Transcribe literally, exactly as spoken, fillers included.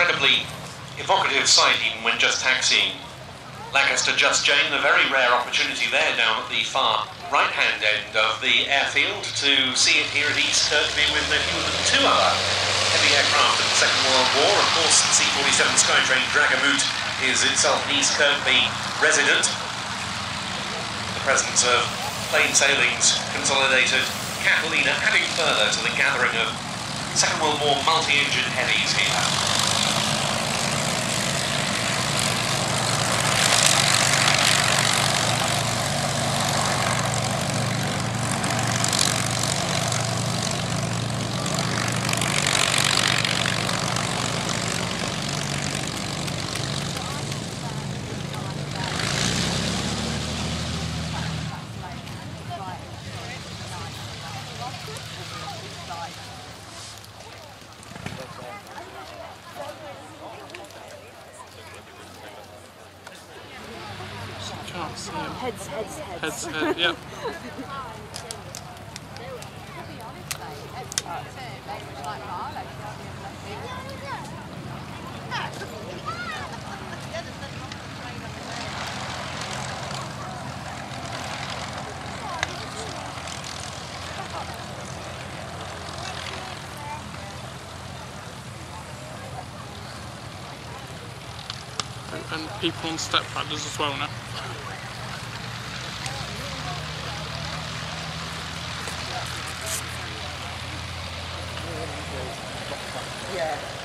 incredibly evocative sight even when just taxiing Lancaster Just Jane. A very rare opportunity there down at the far right-hand end of the airfield to see it here at East Kirkby with no fewer than two other heavy aircraft of the Second World War. Of course, the C forty-seven Skytrain Dragamoot is itself an East Kirkby resident. The presence of Plain Sailing's consolidated Catalina adding further to the gathering of Second World War multi-engine heavies here. Can't see him. Heads, heads, heads. Heads, head, yeah. And people on step ladders as well now. Yeah.